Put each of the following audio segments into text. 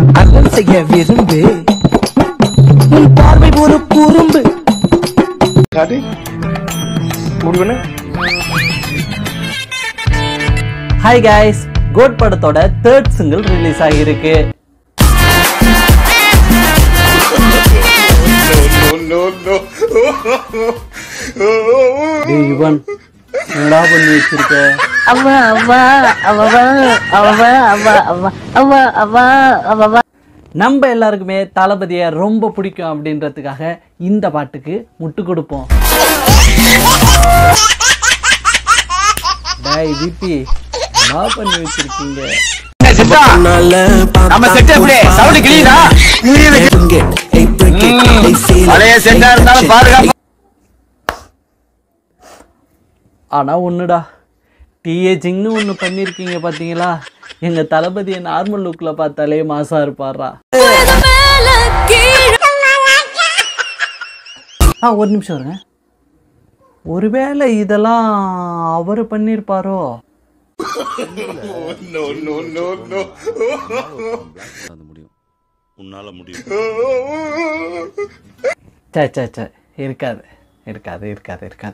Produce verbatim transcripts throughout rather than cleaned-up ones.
அருள் செய்ய விரும்பு உன் பார்வை ஒரு குறும்பு. ஹாய் கைஸ், கோட் படத்தோட தேர்ட் சிங்கிள் ரிலீஸ் ஆகியிருக்கு. டேய் யுவன், என்னடா பண்ணி வச்சிருக்க? அம்மா அம்மா அம்மா அம்மா அம்மா அம்மா அம்மா அம்மா. நம்ம எல்லாருக்குமே தளபதியை ரொம்ப பிடிக்கும் அப்படின்றதுக்காக இந்த பாட்டுக்கு முட்டு கொடுப்போம். டேய் விபி, என்ன பண்ணி வச்சிருக்கீங்க? நம்ம செட் எப்படி சவுண்ட் கிளியரா? பழைய செட்டா இருந்தாலும் பாருங்க. ஆனா ஒண்ணுடா, டீஏஜிங்னு ஒண்ணு பண்ணிருக்கீங்க பாத்தீங்களா? எங்க தளபதியை நார்மல் லுக்ல பார்த்தாலே மாசா இருப்பாரா. ஆ ஒரு நிமிஷம் வருங்க. ஒருவேளை இதெல்லாம் அவரு பண்ணிருப்பாரோ? சே சே சே, இருக்காது இருக்காது இருக்காது இருக்காது.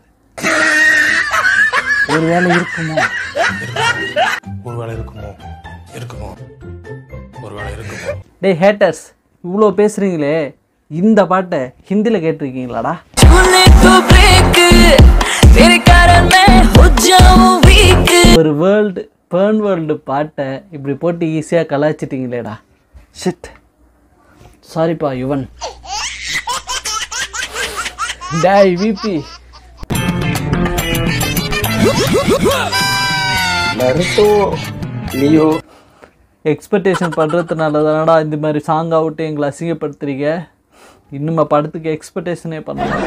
ஒருவேளை இருக்குமோ ஒருவேளை இருக்குமோ இருக்குமோ ஒருவேளை இருக்குமோ. டேய் ஹேட்டர்ஸ், இவ்வளோ பேசுறீங்களே, இந்த பாட்டை ஹிந்தியில் கேட்டிருக்கீங்களாடா? ஒரு வேர்ல்டு பேர்ன் வேர்ல்டு பாட்டை இப்படி போட்டு ஈஸியாக கலாய்ச்சிட்டிங்களேடா. ஷிட், சாரிப்பா யுவன். டேய் விபி, எக்ஸ்பெக்டேஷன் பண்ணுறதுனால தானடா இந்த மாதிரி சாங் அவுட்டு எங்களை அசிங்கப்படுத்துறீங்க. இன்னும் படத்துக்கு எக்ஸ்பெக்டேஷனே பண்ணலாம்.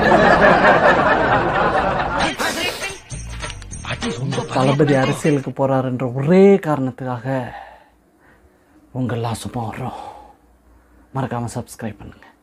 தளபதி அரசியலுக்கு போறாருன்ற ஒரே காரணத்துக்காக உங்கெல்லாம் சும்மா வர்றோம். மறக்காமல் சப்ஸ்கிரைப் பண்ணுங்கள்.